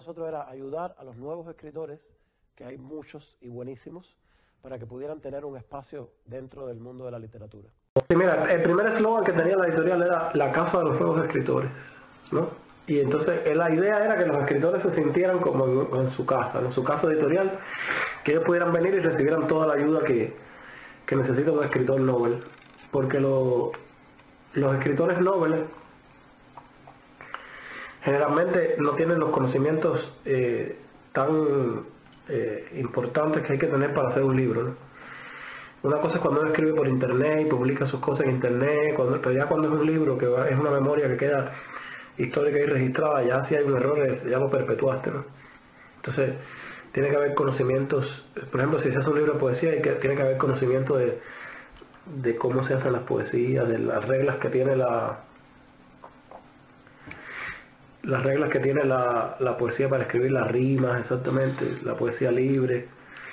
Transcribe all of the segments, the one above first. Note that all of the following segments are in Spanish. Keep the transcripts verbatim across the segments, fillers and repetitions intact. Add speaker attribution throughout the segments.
Speaker 1: nosotros era ayudar a los nuevos escritores, que hay muchos y buenísimos, para que pudieran tener un espacio dentro del mundo de la literatura.
Speaker 2: Sí, mira, el primer eslogan que tenía la editorial era la casa de los nuevos escritores, ¿no? Y entonces la idea era que los escritores se sintieran como en, en su casa, en su casa editorial, que ellos pudieran venir y recibieran toda la ayuda que, que necesita un escritor novel. Porque lo, los escritores noveles generalmente no tienen los conocimientos eh, tan eh, importantes que hay que tener para hacer un libro, ¿no? Una cosa es cuando uno escribe por internet y publica sus cosas en internet, cuando, pero ya cuando es un libro que va, es una memoria que queda histórica y registrada, ya si hay un error ya lo perpetuaste, ¿no? Entonces tiene que haber conocimientos, por ejemplo, si se hace un libro de poesía, hay que, tiene que haber conocimiento de, de cómo se hacen las poesías, de las reglas que tiene la las reglas que tiene la, la poesía para escribir las rimas, exactamente, la poesía libre,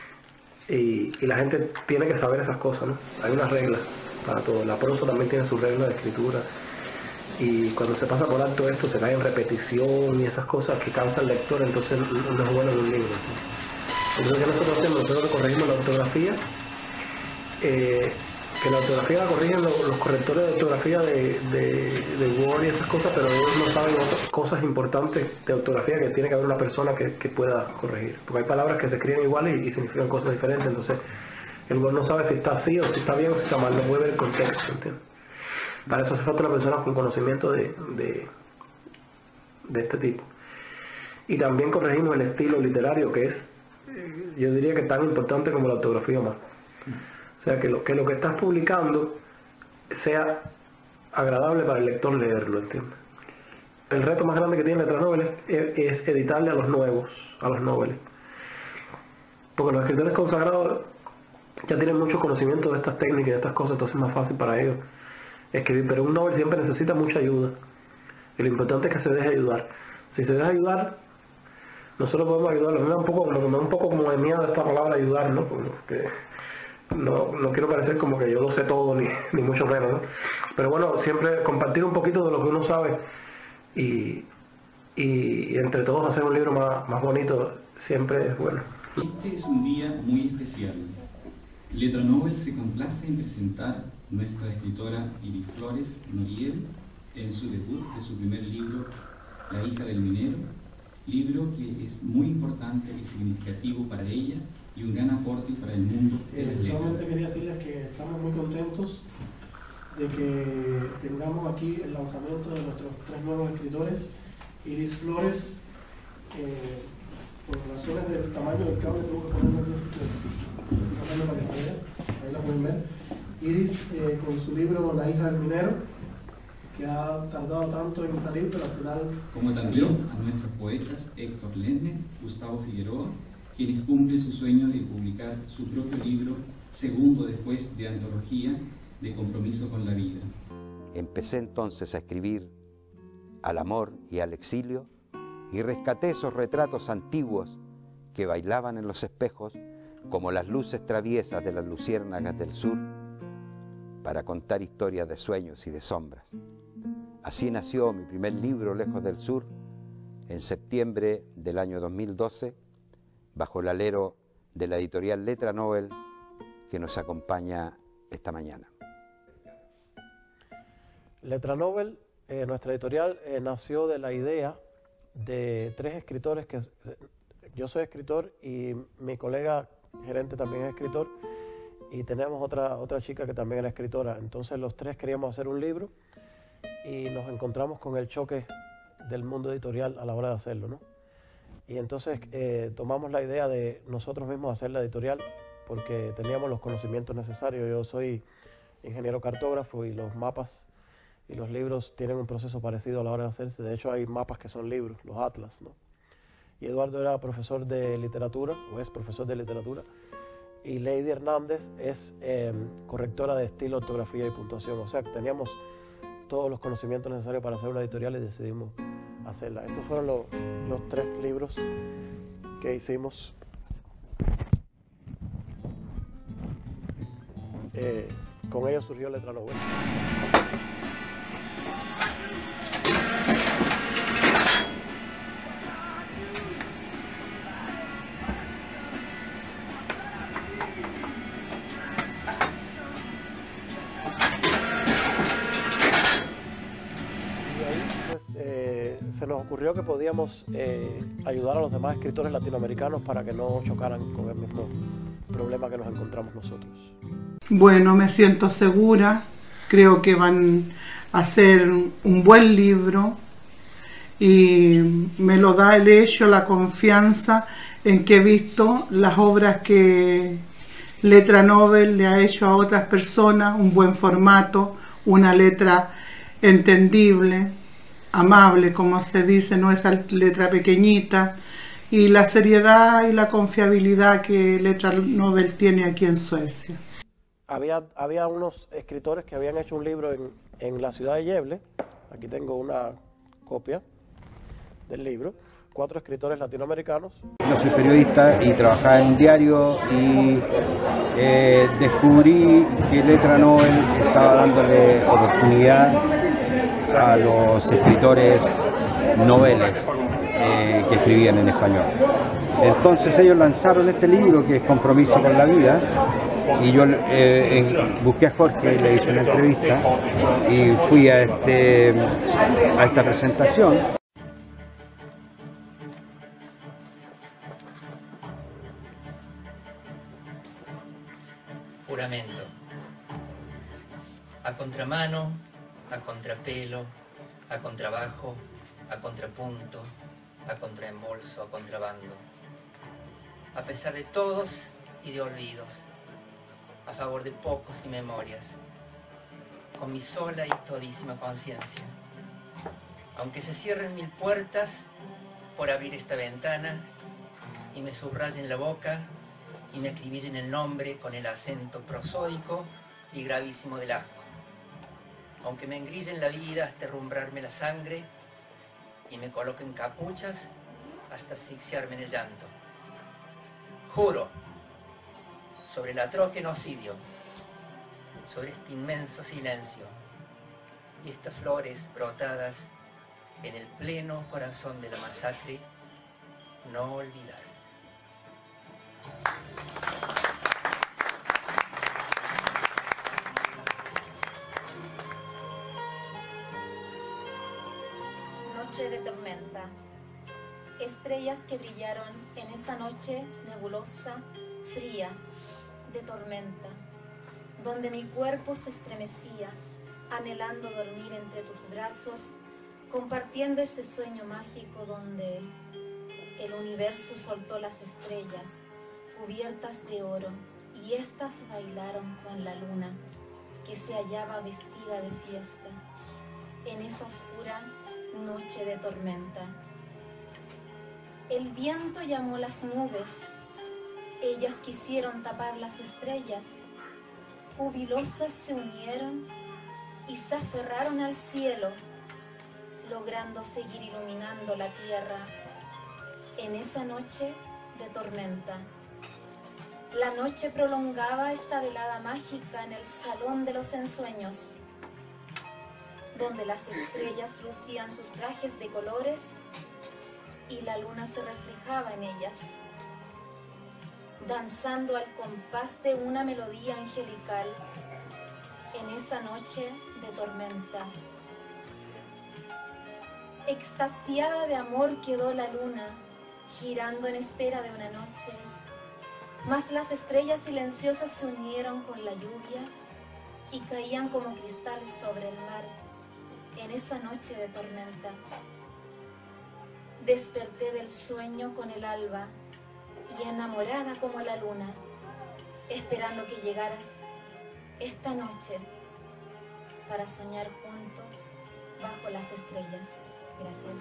Speaker 2: y, y la gente tiene que saber esas cosas, ¿no? Hay unas reglas para todo. La prosa también tiene sus reglas de escritura, y cuando se pasa por alto esto se cae en repetición y esas cosas que cansa al lector, entonces no es bueno en un libro, ¿no? Entonces, ¿qué nosotros hacemos? Nosotros corregimos la ortografía, eh, que la ortografía la corrigen los, los correctores de ortografía de, de, de Word y esas cosas, pero ellos no saben otras cosas importantes de ortografía que tiene que haber una persona que, que pueda corregir, porque hay palabras que se escriben igual y, y significan cosas diferentes, entonces el Word no sabe si está así o si está bien o si está mal, no puede ver el contexto, ¿entiendes? Para eso hace falta una persona con conocimiento de, de, de este tipo. Y también corregimos el estilo literario, que es, yo diría que tan importante como la ortografía más. O sea, que lo, que lo que estás publicando sea agradable para el lector leerlo, ¿entiendes? El reto más grande que tiene Letra Novel es, es editarle a los nuevos, a los noveles. Porque los escritores consagrados ya tienen mucho conocimiento de estas técnicas y de estas cosas, entonces es más fácil para ellos escribir. Pero un novel siempre necesita mucha ayuda. Y lo importante es que se deje ayudar. Si se deja ayudar, nosotros podemos ayudarlo. Me da un poco, me da un poco como de miedo esta palabra ayudar, ¿no? Porque No, no quiero parecer como que yo lo sé todo, ni, ni mucho menos, ¿no? Pero bueno, siempre compartir un poquito de lo que uno sabe y, y, y entre todos hacer un libro más, más bonito siempre es bueno.
Speaker 3: Este es un día muy especial. Letra Novel se complace en presentar nuestra escritora Iris Flores Noriel en su debut de su primer libro, La hija del minero, libro que es muy importante y significativo para ella y un gran aporte para el mundo.
Speaker 4: Eh, solamente quería decirles que estamos muy contentos de que tengamos aquí el lanzamiento de nuestros tres nuevos escritores. Iris Flores, eh, por razones del tamaño del cable tengo que ponerlo aquí así para que se vea, ahí la pueden ver. Iris eh, con su libro La hija del minero, que ha tardado tanto en salir, pero al final...
Speaker 3: Como también a nuestros poetas Héctor Lenne, Gustavo Figueroa, quienes cumplen su sueño de publicar su propio libro, segundo después de antología de Compromiso con la vida.
Speaker 5: Empecé entonces a escribir al amor y al exilio y rescaté esos retratos antiguos que bailaban en los espejos como las luces traviesas de las luciérnagas del sur para contar historias de sueños y de sombras. Así nació mi primer libro, Lejos del Sur, en septiembre del año dos mil doce, bajo el alero de la editorial Letra Novel, que nos acompaña esta mañana.
Speaker 1: Letra Novel, eh, nuestra editorial, eh, nació de la idea de tres escritores que... Yo soy escritor y mi colega gerente también es escritor, y tenemos otra, otra chica que también era escritora. Entonces los tres queríamos hacer un libro y nos encontramos con el choque del mundo editorial a la hora de hacerlo, ¿no? Y entonces eh, tomamos la idea de nosotros mismos hacer la editorial porque teníamos los conocimientos necesarios. Yo soy ingeniero cartógrafo y los mapas y los libros tienen un proceso parecido a la hora de hacerse. De hecho hay mapas que son libros, los atlas, ¿no? Y Eduardo era profesor de literatura, o es profesor de literatura, y Lady Hernández es eh, correctora de estilo, ortografía y puntuación. O sea, que teníamos todos los conocimientos necesarios para hacer una editorial y decidimos hacerla. Estos fueron lo, los tres libros que hicimos. Eh, con ellos surgió Letra Novel. nos ocurrió que podíamos eh, ayudar a los demás escritores latinoamericanos para que no chocaran con el mismo problema que nos encontramos nosotros.
Speaker 6: Bueno, me siento segura, creo que van a hacer un buen libro y me lo da el hecho, la confianza en que he visto las obras que Letra Nobel le ha hecho a otras personas, un buen formato, una letra entendible, amable, como se dice, no esa letra pequeñita, y la seriedad y la confiabilidad que Letra Nobel tiene aquí en Suecia.
Speaker 1: Había, había unos escritores que habían hecho un libro en, en la ciudad de Gävle. Aquí tengo una copia del libro. Cuatro escritores latinoamericanos.
Speaker 5: Yo soy periodista y trabajaba en un diario y eh, descubrí que Letra Nobel estaba dándole oportunidad a los escritores noveles eh, que escribían en español. Entonces ellos lanzaron este libro que es Compromiso con la Vida y yo eh, en, busqué a Jorge y le hice una entrevista y fui a, este, a esta presentación.
Speaker 7: Juramento. A contramano, a contrapelo, a contrabajo, a contrapunto, a contraembolso, a contrabando. A pesar de todos y de olvidos, a favor de pocos y memorias, con mi sola y todísima conciencia. Aunque se cierren mil puertas por abrir esta ventana y me subrayen la boca y me acribillen el nombre con el acento prosódico y gravísimo del asco. Aunque me engrillen la vida hasta herrumbrarme la sangre y me coloquen capuchas hasta asfixiarme en el llanto. Juro sobre el atroz genocidio, sobre este inmenso silencio y estas flores brotadas en el pleno corazón de la masacre, no olvidar.
Speaker 8: Noche de tormenta. Estrellas que brillaron en esa noche nebulosa, fría, de tormenta, donde mi cuerpo se estremecía, anhelando dormir entre tus brazos, compartiendo este sueño mágico donde el universo soltó las estrellas, cubiertas de oro, y éstas bailaron con la luna, que se hallaba vestida de fiesta, en esa oscura noche de tormenta. El viento llamó las nubes, ellas quisieron tapar las estrellas, jubilosas se unieron y se aferraron al cielo, logrando seguir iluminando la tierra en esa noche de tormenta. La noche prolongaba esta velada mágica en el salón de los ensueños, donde las estrellas lucían sus trajes de colores y la luna se reflejaba en ellas, danzando al compás de una melodía angelical en esa noche de tormenta. Extasiada de amor quedó la luna, girando en espera de una noche, mas las estrellas silenciosas se unieron con la lluvia y caían como cristales sobre el mar en esa noche de tormenta. Desperté del sueño con el alba y enamorada como la luna, esperando que llegaras esta noche para soñar juntos bajo las estrellas. Gracias.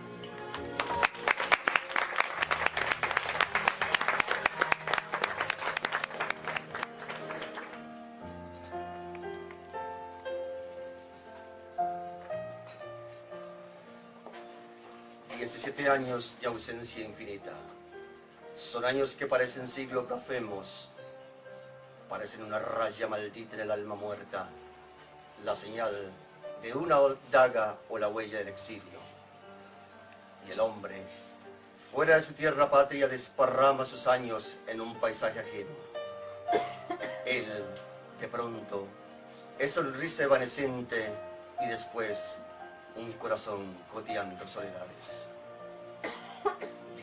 Speaker 9: diecisiete años de ausencia infinita. Son años que parecen siglos blasfemos, parecen una raya maldita en el alma muerta, la señal de una daga o la huella del exilio. Y el hombre, fuera de su tierra patria, desparrama sus años en un paisaje ajeno. Él, de pronto, es sonrisa evanescente y después un corazón coteando soledades.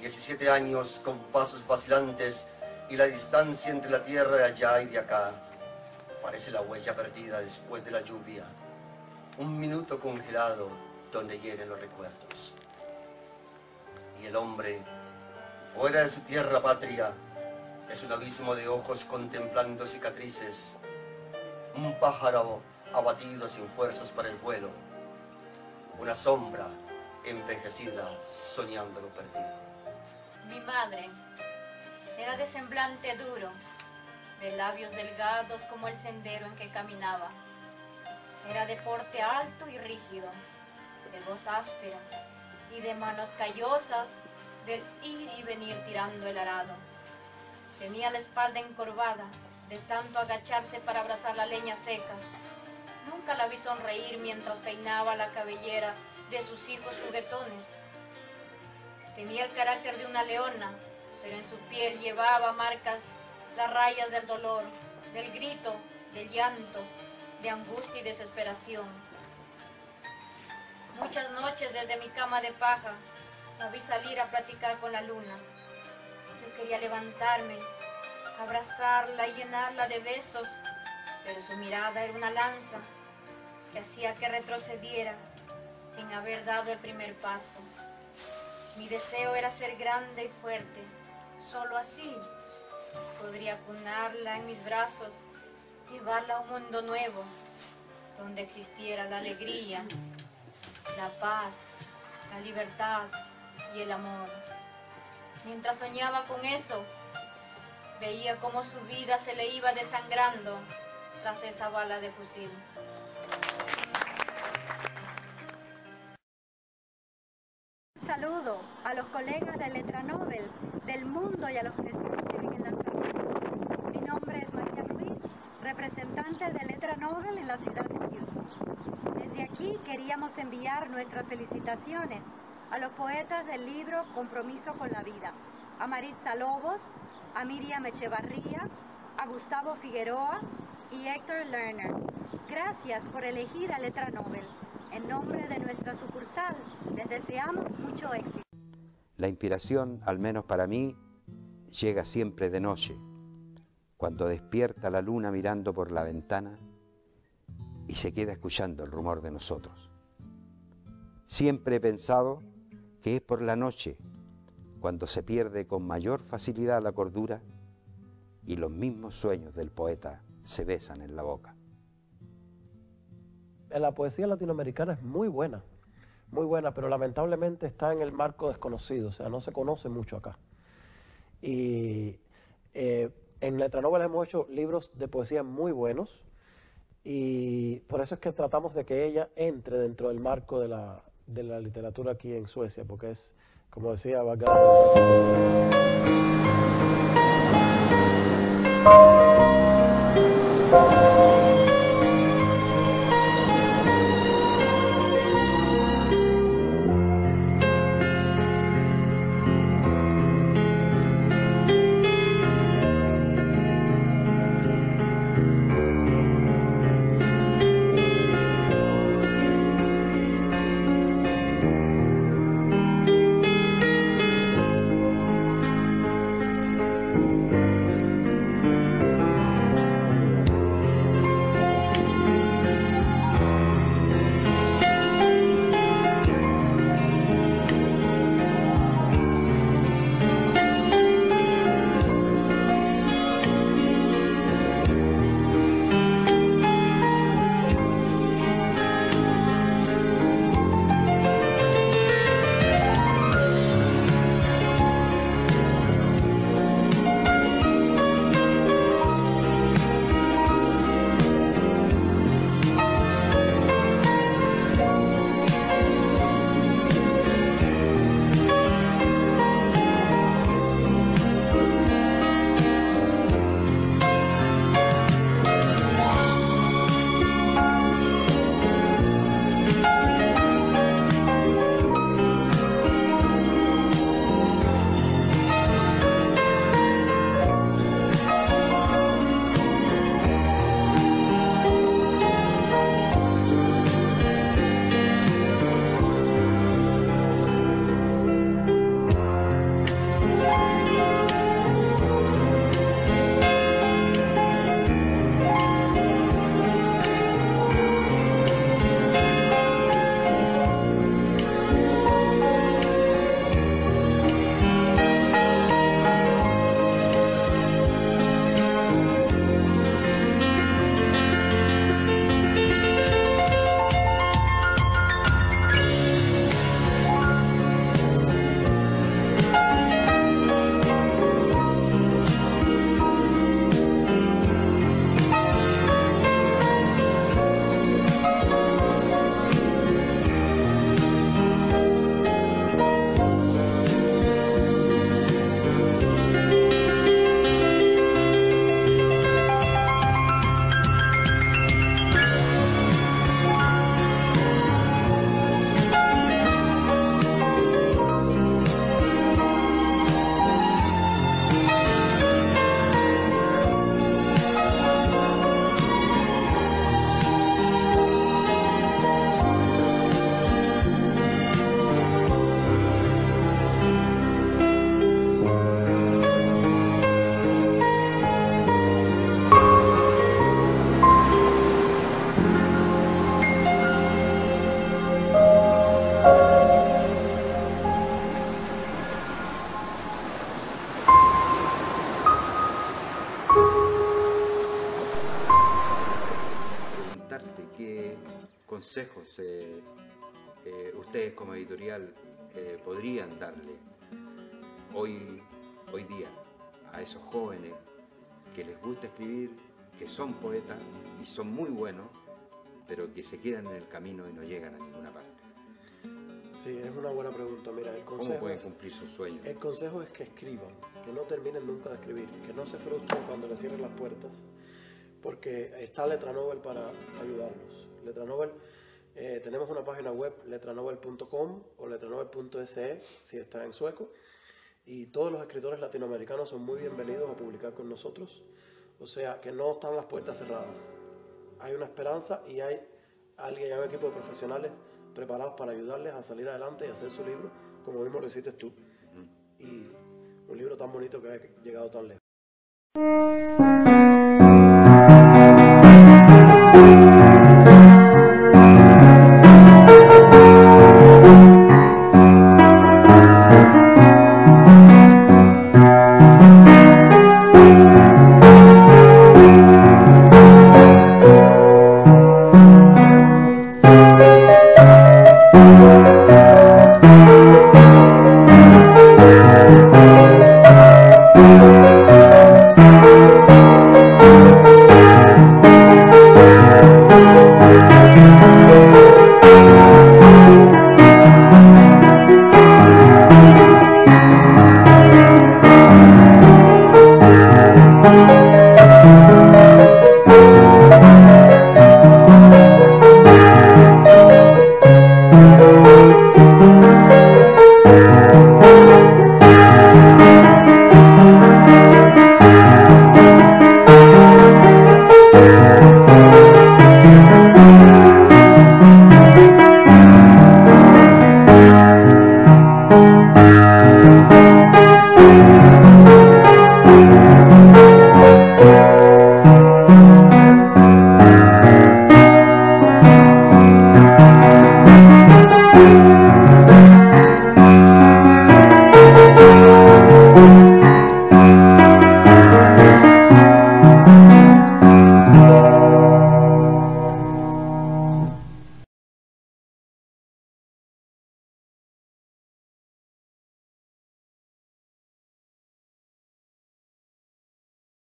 Speaker 9: diecisiete años con pasos vacilantes y la distancia entre la tierra de allá y de acá. Parece la huella perdida después de la lluvia. Un minuto congelado donde hieren los recuerdos. Y el hombre, fuera de su tierra patria, es un abismo de ojos contemplando cicatrices. Un pájaro abatido sin fuerzas para el vuelo. Una sombra envejecida soñando lo perdido.
Speaker 10: Mi madre era de semblante duro, de labios delgados como el sendero en que caminaba. Era de porte alto y rígido, de voz áspera y de manos callosas del ir y venir tirando el arado. Tenía la espalda encorvada de tanto agacharse para abrazar la leña seca. Nunca la vi sonreír mientras peinaba la cabellera de sus hijos juguetones. Tenía el carácter de una leona, pero en su piel llevaba marcas las rayas del dolor, del grito, del llanto, de angustia y desesperación. Muchas noches desde mi cama de paja la vi salir a platicar con la luna. Yo quería levantarme, abrazarla y llenarla de besos, pero su mirada era una lanza que hacía que retrocediera sin haber dado el primer paso. Mi deseo era ser grande y fuerte, solo así podría cunarla en mis brazos, llevarla a un mundo nuevo, donde existiera la alegría, la paz, la libertad y el amor. Mientras soñaba con eso, veía cómo su vida se le iba desangrando tras esa bala de fusil.
Speaker 11: Un saludo a los colegas de Letra Nobel del mundo y a los vecinos que viven en la ciudad. Mi nombre es María Ruiz, representante de Letra Nobel en la ciudad de Houston. Desde aquí queríamos enviar nuestras felicitaciones a los poetas del libro Compromiso con la Vida, a Maritza Lobos, a Miriam Echevarría, a Gustavo Figueroa y Héctor Lerner. Gracias por elegir a Letra Nobel. En nombre de nuestra sucursal, les deseamos mucho éxito.
Speaker 5: La inspiración, al menos para mí, llega siempre de noche, cuando despierta la luna mirando por la ventana y se queda escuchando el rumor de nosotros. Siempre he pensado que es por la noche cuando se pierde con mayor facilidad la cordura y los mismos sueños del poeta se besan en la boca.
Speaker 1: La poesía latinoamericana es muy buena, muy buena, pero lamentablemente está en el marco desconocido, o sea, no se conoce mucho acá. Y eh, en Letra Nobel hemos hecho libros de poesía muy buenos y por eso es que tratamos de que ella entre dentro del marco de la, de la literatura aquí en Suecia, porque es, como decía Vargas.
Speaker 5: ¿qué consejos eh, eh, ustedes como editorial eh, podrían darle hoy, hoy día a esos jóvenes que les gusta escribir, que son poetas y son muy buenos, pero que se quedan en el camino y no llegan a ninguna parte?
Speaker 1: Sí, es una buena pregunta. Mira, el consejo
Speaker 5: ¿Cómo pueden
Speaker 1: es-
Speaker 5: cumplir sus sueños?
Speaker 1: El consejo es que escriban, que no terminen nunca de escribir, que no se frustren cuando les cierren las puertas, porque está Letra Nobel para ayudarlos. Letra Nobel, eh, tenemos una página web, letranobel punto com o letranobel punto es e, si está en sueco, y todos los escritores latinoamericanos son muy bienvenidos a publicar con nosotros. O sea, que no están las puertas cerradas. Hay una esperanza y hay alguien, hay un equipo de profesionales preparados para ayudarles a salir adelante y hacer su libro, como mismo lo hiciste tú. Y un libro tan bonito que ha llegado tan lejos.